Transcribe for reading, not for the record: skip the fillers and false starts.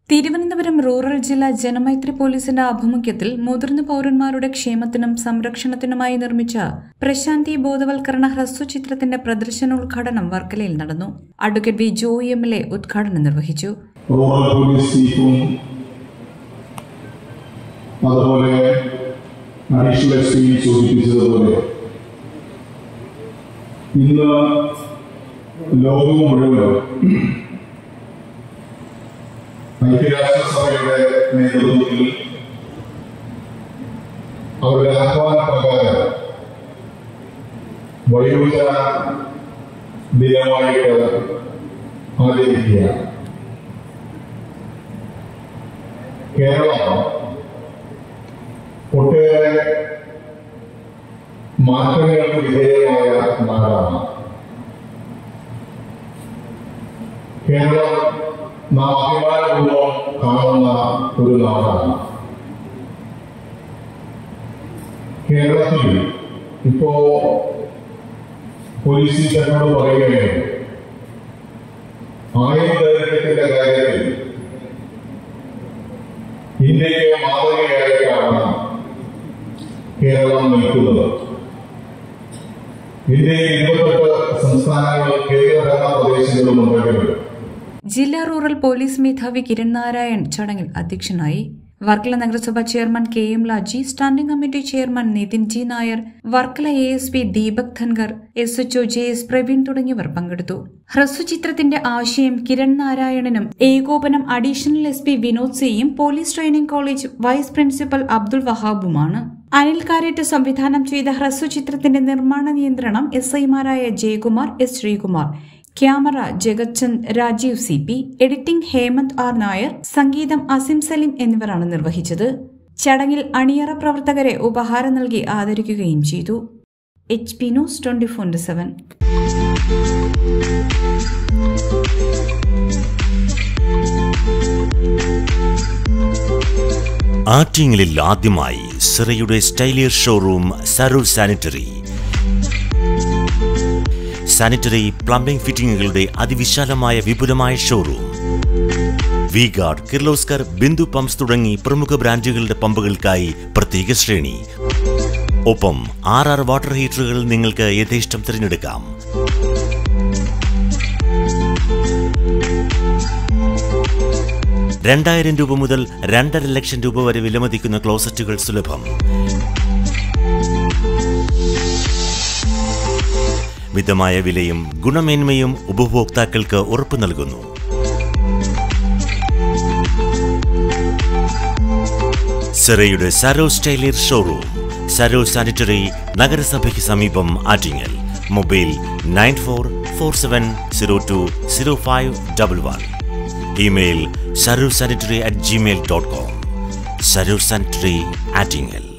Thiruvananthapuram rural ജില്ലാ ജനമൈത്രി പോലീസിന്റെ ആഭിമുഖ്യത്തിൽ മുതിർന്ന പൌരന്മാരുടെ ക്ഷേമത്തിനും സംരക്ഷണത്തിനുമായി നിർമ്മിച്ച പ്രശാന്തി ബോധവൽക്കരണ ഹ്രസ്വചിത്രത്തിന്റെ പ്രദർശനോദ്ഘാടനം വർക്കലയിൽ നടന്നു. അഡ്വക്കേറ്റ് വി ജോയി MLA ഉദ്ഘാടനം നിർവഹിച്ചു. റൂറൽ പോലീസ് ചീഫും അതുപോലെ അഡീഷണൽ SP സൂചിപ്പിച്ചതുപോലെ ഇന്ന് ലോകം മുഴുവൻ ഐക്യരാഷ്ട്രസഭയുടെ നേതൃത്വത്തിൽ അവരുടെ ആഹ്വാനപ്രകാരം വയോജന ദിനമായിട്ട് ആചരിക്കുകയാണ്. കേരളം ഒട്ടേറെ മാറ്റങ്ങൾക്ക് വിധേയമായ നാടാണ്. കേരളം നാം അഭിമാനപൂർവ്വം കാണുന്ന ഒരു നാടാണ്. കേരളത്തിൽ ഇപ്പോ പോലീസ് എന്നോട് പറയുകയാണ്, ആയുർദൈർഘ്യത്തിന്റെ കാര്യത്തിൽ ഇന്ത്യയെ മാതൃകയായിട്ടാണ് കേരളം നിൽക്കുന്നത്. ഇന്ത്യയിൽ 28 സംസ്ഥാനങ്ങളും കേന്ദ്രഭരണ പ്രദേശങ്ങളും ഉണ്ടെങ്കിലും ജില്ലാ റൂറൽ പോലീസ് മേധാവി കിരൺ നാരായൺ ചടങ്ങിൽ അധ്യക്ഷനായി. വർക്കല നഗരസഭ chairman KM Laji, standing committee chairman Nithin G Nair, Varkala ASP Deepak Dhankar, SHO JS Praveen തുടങ്ങിയവർ പങ്കെടുത്തു. ഹ്രസ്വചിത്രത്തിന്റെ ആശയം കിരൺ നാരായണനും ഏകോപനം അഡീഷണൽ SP വിനോദ് സിയും police training college vice principal Abdul വഹാബുമാണ്. അനിൽ കാരേറ്റ് സംവിധാനം ചെയ്ത ഹ്രസ്വചിത്രത്തിന്റെ നിർമ്മാണ നിയന്ത്രണം SIമാരായ Jayakumar, S Sreekumar, camera Jagathchand Rajeev CP, editing Hemanth R Nair, സംഗീതം അസിം സലീം എന്നിവരാണ് നിർവഹിച്ചത്. ചടങ്ങിൽ അണിയറ പ്രവർത്തകരെ ഉപഹാരം നൽകി ആദരിക്കുകയും ചെയ്തു. HP news 24/7. ആറ്റിങ്ങലിൽ ആദ്യമായി സിറയുടെ സ്റ്റൈലിയർ showroom Sarur sanitary. Sanitary plumbing ഫിറ്റിംഗുകളുടെ അതിവിശാലമായ വിപുലമായ showroom. V-Guard, Kirloskar, Bindu pumps തുടങ്ങി പ്രമുഖ ബ്രാൻഡുകളുടെ പമ്പുകൾക്കായി പ്രത്യേക ശ്രേണി. ഒപ്പം 6 വാട്ടർ ഹീറ്ററുകൾ നിങ്ങൾക്ക് യഥേഷ്ടം തിരഞ്ഞെടുക്കാം. ₹2,000 മുതൽ ₹2.5 ലക്ഷം വരെ വിലമതിക്കുന്ന ക്ലോസറ്റുകൾ സുലഭം. മിതമായ വിലയും ഗുണമേന്മയും ഉപഭോക്താക്കൾക്ക് ഉറപ്പു നൽകുന്നു. സിറയുടെ സരോ സ്റ്റൈലിയർ ഷോറൂം, സരോ സാനിറ്ററി, നഗരസഭയ്ക്ക് സമീപം, Attingal. Mobile 9447020511. Email sarursanitary@gmail.com. Sarur sanitary, Attingal.